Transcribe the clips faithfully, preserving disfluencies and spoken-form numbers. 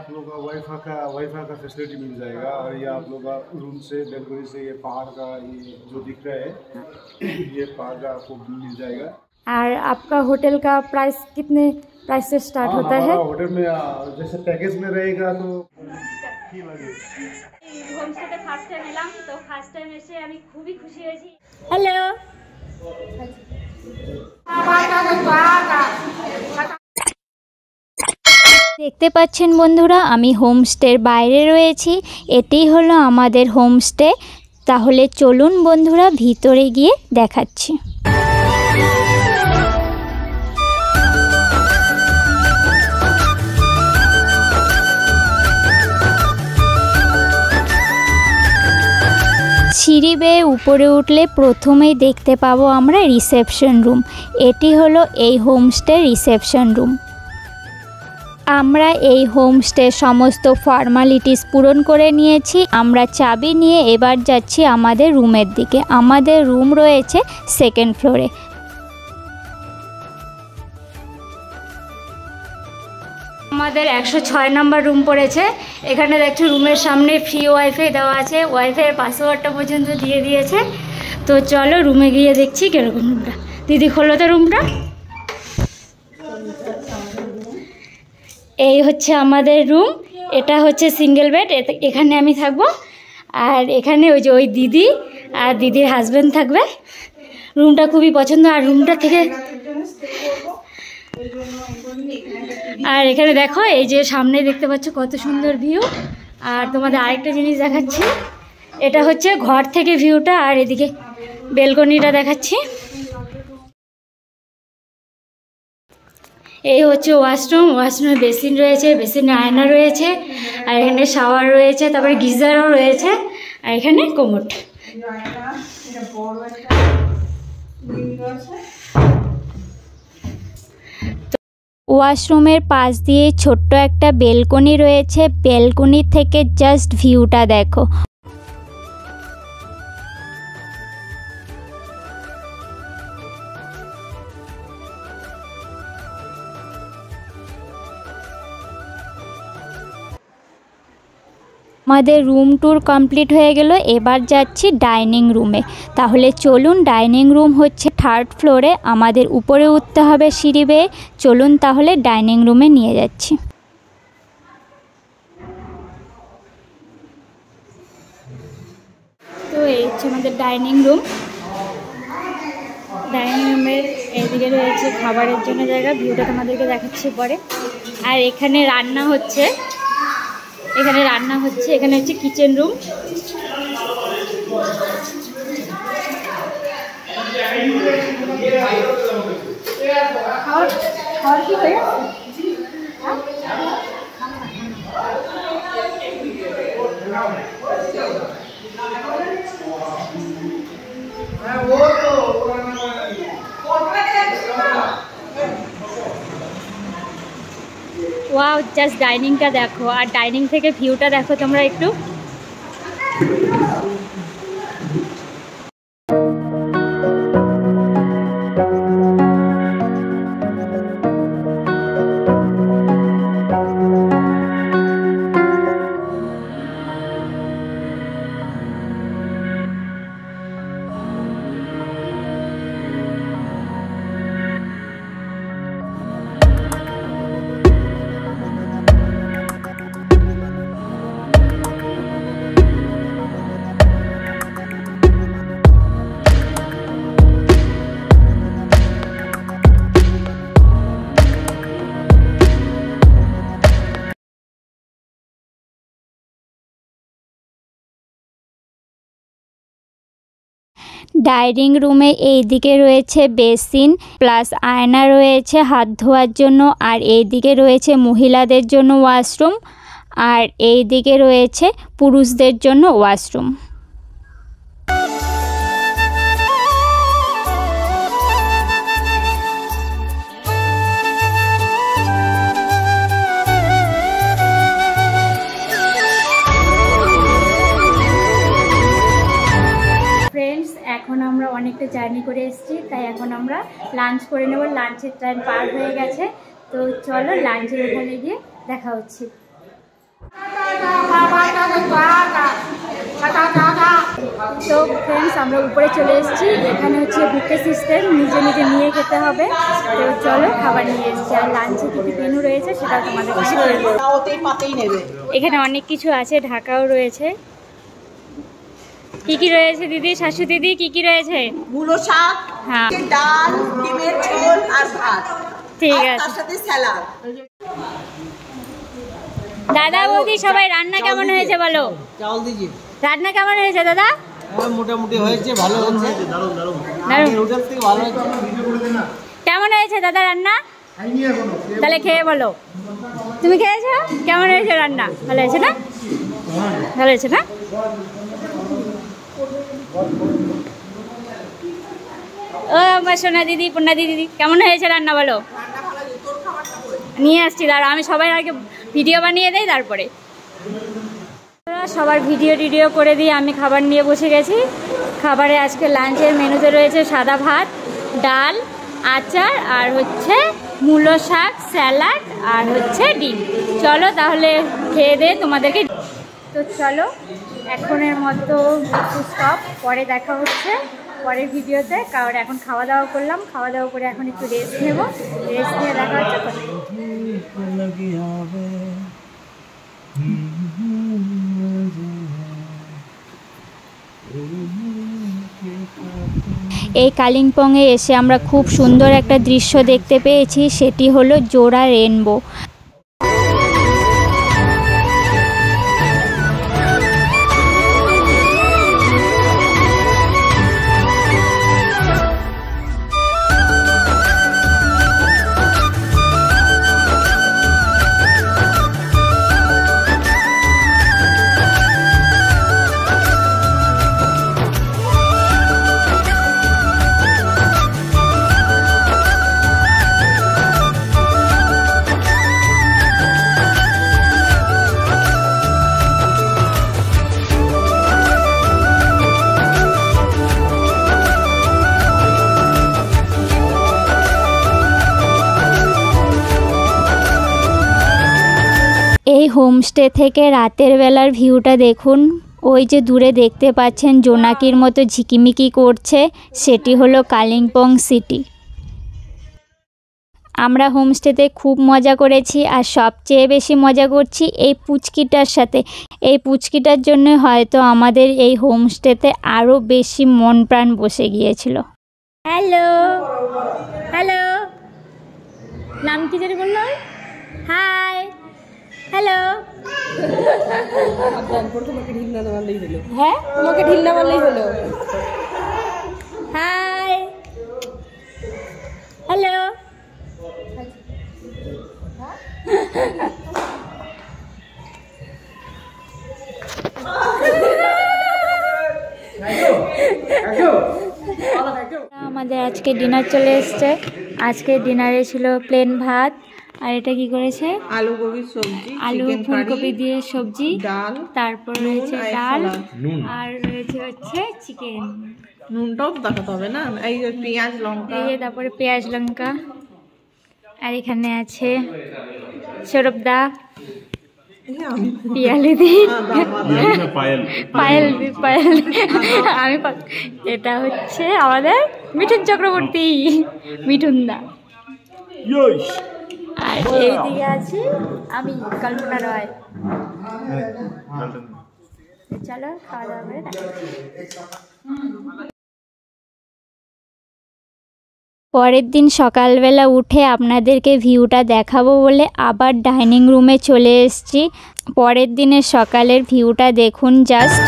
आप लोग का वाईफाई का वाईफाई का फैसिलिटी मिल जाएगा और ये आप लोग का रूम से बेलकनी से ये पहाड़ का ये जो दिख रहा है ये पहाड़ का आपको मिल जाएगा। और आपका होटल का प्राइस कितने प्राइस से स्टार्ट होता है? होटल में जैसे पैकेज में रहेगा तो কি লাগে হোমস্টেতে ফার্স্ট টাইম এলাম, তো ফার্স্ট টাইম এসে আমি খুবই খুশি হয়েছি। হ্যালো, দেখতে পাচ্ছেন বন্ধুরা আমি হোমস্টের বাইরে রয়েছি। এটাই হলো আমাদের হোমস্টে। তাহলে চলুন বন্ধুরা ভিতরে গিয়ে দেখাচ্ছি। সিঁড়ি বেয়ে উপরে উঠলে প্রথমেই দেখতে পাবো আমরা রিসেপশন রুম। এটি হলো এই হোমস্টে রিসেপশন রুম। আমরা এই হোমস্টে সমস্ত ফর্মালিটিস পূরণ করে নিয়েছি। আমরা চাবি নিয়ে এবার যাচ্ছি আমাদের রুমের দিকে। আমাদের রুম রয়েছে সেকেন্ড ফ্লোরে। আমাদের একশো ছয় নম্বর রুম পড়েছে। এখানে দেখছি রুমের সামনে ফ্রি ওয়াইফাই দেওয়া আছে, ওয়াইফাইয়ের পাসওয়ার্ডটা পর্যন্ত দিয়ে দিয়েছে। তো চলো রুমে গিয়ে দেখছি কীরকম রুমটা। দিদি খোলো তো রুমটা। এই হচ্ছে আমাদের রুম। এটা হচ্ছে সিঙ্গেল বেড, এখানে আমি থাকবো। আর এখানে ওই যে ওই দিদি আর দিদির হাজব্যান্ড থাকবে। রুমটা খুবই পছন্দ। আর রুমটা থেকে আর এখানে দেখো এই যে সামনে দেখতে পাচ্ছ কত সুন্দর ভিউ। আর তোমাদের আরেকটা জিনিস দেখাচ্ছি, এটা হচ্ছে ঘর থেকে ভিউটা। আর এদিকে বেলকনিটা দেখাচ্ছি। এই হচ্ছে ওয়াশরুম। ওয়াশরুমে বেসিন রয়েছে, বেসিনে আয়না রয়েছে, আর এখানে শাওয়ার রয়েছে, তারপরে গিজারও রয়েছে, আর এখানে কোমোড। ওয়াশরুমের পাশ দিয়ে ছোট্ট একটা বেলকনি রয়েছে। বেলকনি থেকে জাস্ট ভিউটা দেখো। আমাদের রুম ট্যুর কমপ্লিট হয়ে গেল। এবার যাচ্ছি ডাইনিং রুমে। তাহলে চলুন, ডাইনিং রুম হচ্ছে থার্ড ফ্লোরে। আমাদের উপরে উঠতে হবে সিঁড়ি বেয়ে। চলুন তাহলে ডাইনিং রুমে নিয়ে যাচ্ছি। তো এই হচ্ছে আমাদের ডাইনিং রুম। ডাইনিং রুমের এইদিকে রয়েছে খাবারের জন্য জায়গা। ভিউটা তোমাদেরকে দেখাচ্ছি পরে। আর এখানে রান্না হচ্ছে, এখানে রান্না হচ্ছে এখানে হচ্ছে কিচেন রুম। ওয়াও, জাস্ট ডাইনিংটা দেখো। আর ডাইনিং থেকে ভিউটা দেখো তোমরা একটু। ডাইনিং রুমে এইদিকে রয়েছে বেসিন প্লাস আয়না রয়েছে হাত ধোয়ার জন্য। আর এইদিকে রয়েছে মহিলাদের জন্য ওয়াশরুম, আর এইদিকে রয়েছে পুরুষদের জন্য ওয়াশরুম। এখন আমরা অনেকটা জার্নি করে এসেছি, তাই এখন আমরা লাঞ্চ করে নেব। লাঞ্চের টাইম পার হয়ে গেছে, তো চলো লাঞ্চের ওখানে গিয়ে দেখা হচ্ছে। তো ফ্রেন্ডস আমরা উপরে চলে এসেছি, এখানে হচ্ছে বুকে সিস্টেম, নিজে নিজে নিয়ে খেতে হবে। তো চলো খাবার নিয়ে এসেছি, আর লাঞ্চে কী কী মেনু রয়েছে সেটা তোমাদের কাছে। এখানে অনেক কিছু আছে, ঢাকাও রয়েছে। কি কি রয়েছে দিদি, শাশু দিদি কি কি রয়েছে? মূলো শাক, হ্যাঁ, ডাল, ডিমের ঝোল আর ভাত, ঠিক আর আছে। তার সাথে স্যালাড। দাদা বৌদি সবাই রান্না কেমন হয়েছে বলো? চাউল দিজি রান্না কেমন হয়েছে দাদা? মোটামুটি হয়েছে, ভালো হচ্ছে, দারুণ। হোটেল থেকে ভালো হচ্ছে। কেমন হয়েছে দাদা রান্না? তাহলে খেয়ে বলো। তুমি খেয়েছো? কেমন হয়েছে রান্না? ভালো হয়েছে না? ভালো হয়েছে না? ও আমার সোনা দিদি, পূর্ণা দিদি কেমন হয়েছে রান্না বলো? নিয়ে আসছি, দাঁড়া আমি সবাই আগে ভিডিও বানিয়ে দেই, তারপরে সবার ভিডিও টিডিও করে দিয়ে আমি খাবার নিয়ে বসে গেছি। খাবারে আজকে লাঞ্চের মেনুতে রয়েছে সাদা ভাত, ডাল, আচার আর হচ্ছে মূলো শাক, স্যালাড আর হচ্ছে ডিম। চলো তাহলে খেয়ে দে তোমাদেরকে। তো চলো এখনের মতো একটু স্টপ, পরে দেখা হচ্ছে পরের ভিডিওতে। কারণ এখন খাওয়া দাওয়া করলাম, খাওয়া দাওয়া করে এখন একটু রেস্ট নেব, রেস্ট নিয়ে দেখা হচ্ছে। এই কালিম্পংয়ে এসে আমরা খুব সুন্দর একটা দৃশ্য দেখতে পেয়েছি, সেটি হলো জোড়া রেনবো। এই হোমস্টে থেকে রাতের বেলার ভিউটা দেখুন। ওই যে দূরে দেখতে পাচ্ছেন জোনাকির মতো ঝিকিমিকি করছে, সেটি হলো কালিম্পং সিটি। আমরা হোমস্টেতে খুব মজা করেছি, আর সবচেয়ে বেশি মজা করছি এই পুচকিটার সাথে। এই পুচকিটার জন্য হয়তো আমাদের এই হোমস্টেতে আরও বেশি মন প্রাণ বসে গিয়েছিল। হ্যালো হ্যালো, নাম কি জানি বললো? Hi hello. তোমাকে ঢিল না মারলেই হলো। হ্যাঁ তোমাকে ঢিল না মারলেই হলো। Hi hello. আমাদের আজকে ডিনার চলে এসছে। আজকে ডিনারে ছিল প্লেন ভাত, আর এটা কি করেছে? আলু গোবির সবজি, আলু ফুলকপি দিয়ে সবজি, ডাল, তারপর রয়েছে ডাল, আর রয়েছে হচ্ছে চিকেন। নুনটাও তো দেখাতে হবে না, এই যে পেঁয়াজ লঙ্কা, এই যে তারপরে পেঁয়াজ লঙ্কা, আর এখানে আছে সৌরভদা, পিয়ালি দি, পায়েল পায়েল আমি। এটা হচ্ছে আমাদের মিঠুন চক্রবর্তী, মিঠুন দা। আর এইদিকে আছি আমি, কল্পনা রয়। চলো খাওয়া দাওয়া করে দেখা। পরের দিন সকালবেলা উঠে আপনাদেরকে ভিউটা দেখাবো বলে আবার ডাইনিং রুমে চলে এসেছি। পরের দিনের সকালের ভিউটা দেখুন জাস্ট।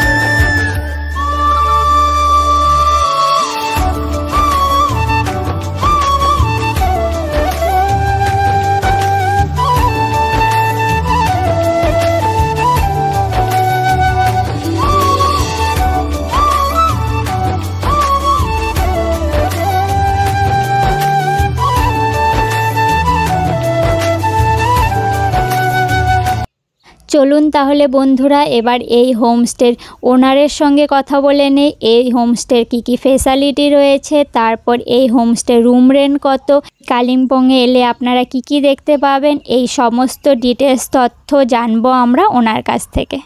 চলুন তাহলে বন্ধুরা এবার এই হোমস্টের ওনারের সঙ্গে কথা বলে নেই। এই হোমস্টের কী কী ফেসিলিটি রয়েছে, তারপর এই হোমস্টে রুম রেন্ট কত, কালিম্পংয়ে এলে আপনারা কি কি দেখতে পাবেন, এই সমস্ত ডিটেলস তথ্য জানবো আমরা ওনার কাছ থেকে।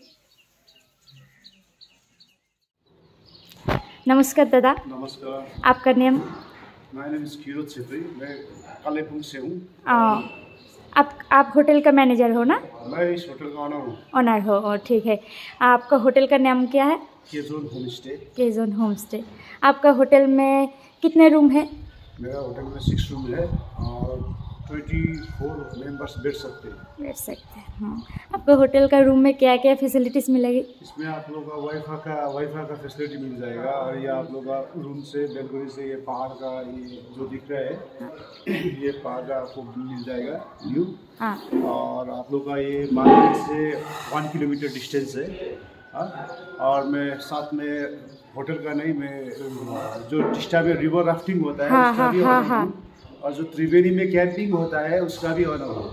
नमस्कार दादा। नमस्कार। आपका name? My name is Kirot Chhetri, मैं कालेपुंग से हूँ। आप आप होटल का मैनेजर हो ना? मैं इस होटल का ऑनर हूँ। ऑनर हो, ठीक है। आपका होटल का नाम क्या है? Kezon home stay. Kezon home stay. आपका होटल में कितने रूम है? मेरा होटल में सिक्स रूम है और ट्वेंटी फोर मेंबर्स बैठ सकते हैं। बैठ सकते हैं, हाँ। आपका होटल का रूम में क्या क्या फैसिलिटीज़ मिलेगी? इसमें आप लोग का वाईफाई का वाईफाई का फैसिलिटी मिल जाएगा और ये आप लोग का रूम से बेलकनी से ये पहाड़ का ये जो दिख रहा है ये पहाड़ का आपको मिल जाएगा व्यू। हाँ। और आप लोग का ये मार्केट से वन किलोमीटर डिस्टेंस है। हाँ। और मैं साथ में होटल का नहीं, मैं जो टिस्टा में रिवर राफ्टिंग होता है हाँ, उसका हाँ, भी हाँ, ऑनर हाँ। हूँ। और जो त्रिवेणी में कैंपिंग होता है उसका भी ऑनर हूँ।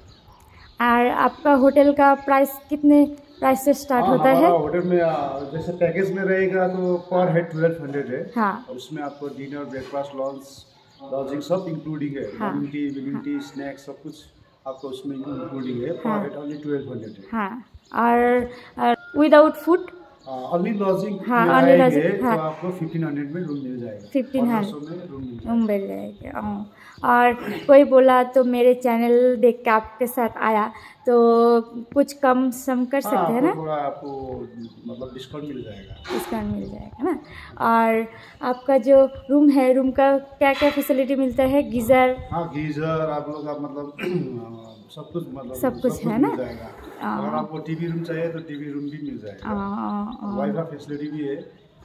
और आपका होटल का प्राइस कितने प्राइस से स्टार्ट हाँ, होता है? हमारा होटल में आ, जैसे पैकेज में रहेगा तो पर हेड ट्वेल्व हंड्रेड है। हाँ। और उसमें आपको डिनर, ब्रेकफास्ट, लंच, लॉजिंग सब इंक्लूडिंग है। हाँ। Morning tea, evening tea, snacks सब कुछ आपको उसमें इंक्लूडिंग है। पर हेड ओनली ट्वेल्व हंड्रेड है। हाँ। और विदाउट फूड? ओनली लॉजिंग हाँ, only lodging, तो हाँ। आपको फिफ्टीन हंड्रेड में रूम मिल जाएगा। फिफ्टीन हंड्रेड में रूम मिल जाएगा। रूम मिल जाएगा। हाँ। और कोई बोला तो मेरे चैनल देख के आपके साथ आया तो कुछ कम सम कर हाँ, सकते हैं ना? थोड़ा आपको मतलब डिस्काउंट मिल जाएगा। डिस्काउंट मिल जाएगा ना। और आपका जो रूम है, रूम का क्या क्या फैसिलिटी मिलता है? गीज़र? हाँ, गीजर आप लोग का मतलब सब कुछ मतलब सब कुछ है ना? मिल जाएगा। अगर आपको टीवी रूम चाहिए तो टीवी रूम भी मिल जाएगा। वाईफाई फैसिलिटी भी है।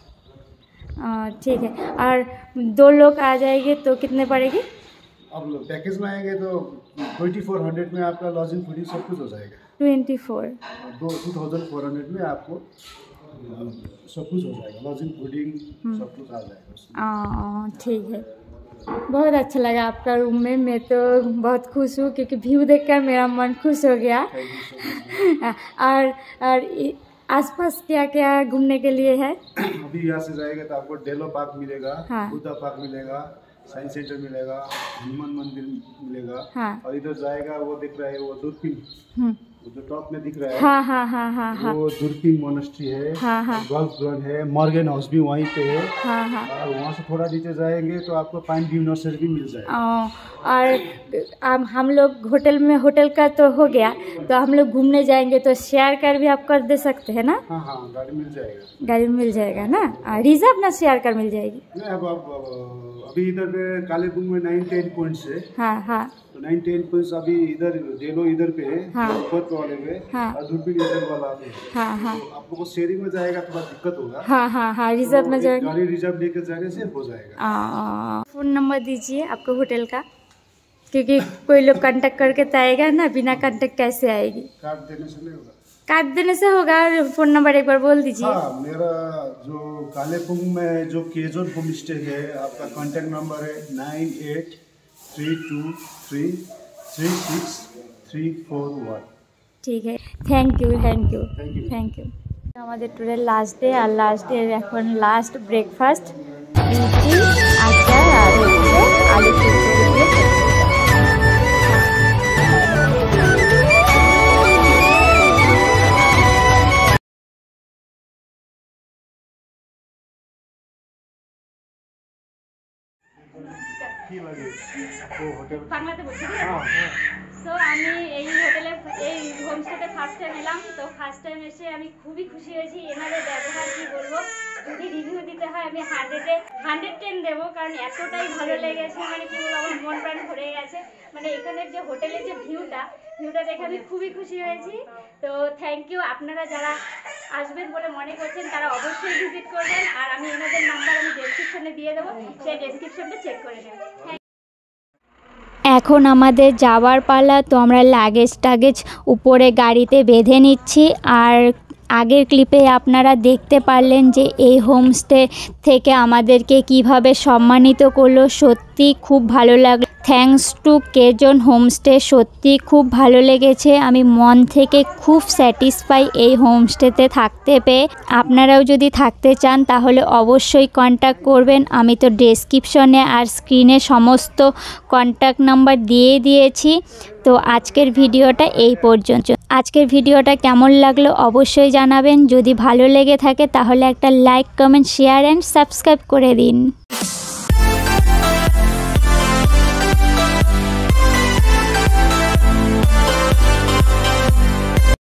ठीक है। और दो लोग आ जाएंगे तो कितने पड़ेगी? अब पैकेज में आएंगे तो ट्वेंटी फोर हंड्रेड में आपका लॉजिंग फूडिंग सब कुछ हो जाएगा। ट्वेंटी फोर दो टू थाउजेंड फोर हंड्रेड में आपको सब कुछ हो जाएगा, लॉजिंग फूडिंग सब कुछ आ जाएगा उसमें। ठीक है। बहुत अच्छा लगा आपका रूम में, मैं तो बहुत खुश हूँ क्योंकि व्यू देखकर मेरा मन खुश हो गया। और और आसपास क्या क्या घूमने के लिए है? अभी यहाँ से जाएगा तो आपको डेलो पार्क मिलेगा। हाँ। बुद्धा पार्क मिलेगा, साइंस सेंटर मिलेगा, हनुमान मंदिर मिलेगा। हाँ। और इधर जाएगा वो दिख रहा है वो दूरबीन, जो टॉप में दिख रहा है। हाँ हाँ हाँ हाँ हाँ। वो दूरबीन मोनेस्ट्री है। हाँ हाँ। गोल्फ ग्राउंड है, मॉर्गन हाउस भी वहीं पे है। हाँ हाँ। और वहाँ से थोड़ा नीचे जाएंगे तो आपको पाइन व्यू नर्सरी भी मिल जाएगा। और अब हम लोग होटल में, होटल का तो हो गया, तो हम लोग घूमने जाएंगे तो शेयर कर भी आप कर दे सकते हैं ना? हाँ हाँ, गाड़ी मिल जाएगा। गाड़ी मिल जाएगा ना? रिजर्व ना शेयर कर मिल जाएगी? नहीं, अब अब अभी इधर पे कालेबुंग में नाइन टेन पॉइंट्स है। हाँ हाँ। तो नाइन टेन पॉइंट्स अभी इधर डेलो इधर पे है। हाँ। ऊपर पे वाले पे। हाँ। और दूरबीन इधर वाला पे है। हाँ हाँ। तो आप लोग को शेयरिंग में जाएगा थोड़ा दिक्कत होगा। हाँ हाँ हाँ, रिजर्व में तो जाएगा। गाड़ी रिजर्व लेकर जाने से हो जाएगा। फ़ोन नंबर दीजिए आपको होटल का, क्योंकि कोई लोग कांटेक्ट करके तो आएगा ना, बिना कांटेक्ट कैसे आएगी? कार्ड देने से नहीं होगा। कार्ड देने से होगा। फ़ोन नंबर एक बार बोल दीजिए। हाँ, मेरा जो कालेपुंग में जो केजोन होम स्टे है, आपका कांटेक्ट नंबर है nine eight three two three three six three four one. ঠিক আছে, thank you thank you Thank you. Thank you. আমাদের ট্যুরের লাস্ট ডে, আর লাস্ট ডে এখন লাস্ট ব্রেকফাস্ট রুটি, আচার আর হচ্ছে আলু চচ্চড়ি দিয়ে খেতে। বাংলাতে বলছি তো আমি এই হোটেলে এই হোমস্টেতে ফার্স্ট টাইম এলাম। তো ফার্স্ট টাইম এসে আমি খুবই খুশি হয়েছি। এনাদের ব্যবহার কী বলবো, যদি রিভিউ দিতে হয় আমি হান্ড্রেডে হান্ড্রেড টেন দেবো, কারণ এতটাই ভালো লেগেছে, মানে কী বলবো আমার মন প্রাণ ভরে গেছে। মানে এখানের যে হোটেলের যে ভিউটা ভিউটা দেখে আমি খুবই খুশি হয়েছি। তো থ্যাংক ইউ। আপনারা যারা আসবেন বলে মনে করছেন তারা অবশ্যই ভিজিট করবেন, আর আমি এনাদের নাম্বার আমি ডেসক্রিপশনে দিয়ে দেবো, সেই ডেসক্রিপশনটা চেক করে নেবেন। এখন আমাদের যাওয়ার পালা, তো আমরা লাগেজ টাগেজ উপরে গাড়িতে বেঁধে নিচ্ছি। আর আগের ক্লিপে আপনারা দেখতে পারলেন যে এই হোমস্টে থেকে আমাদেরকে কিভাবে সম্মানিত করলো, সত্যি খুব ভালো লাগলো। থ্যাঙ্কস টু কেজন হোমস্টে, সত্যি খুব ভালো লেগেছে। আমি মন থেকে খুব স্যাটিসফাই এই হোমস্টেতে থাকতে পেয়ে। আপনারাও যদি থাকতে চান তাহলে অবশ্যই কন্ট্যাক্ট করবেন। আমি তো ডেসক্রিপশনে আর স্ক্রিনে সমস্ত কন্ট্যাক্ট নাম্বার দিয়ে দিয়েছি। তো আজকের ভিডিওটা এই পর্যন্ত। আজকের ভিডিওটা কেমন লাগলো অবশ্যই জানাবেন। যদি ভালো লেগে থাকে তাহলে একটা like, comment, share and subscribe করে দিন।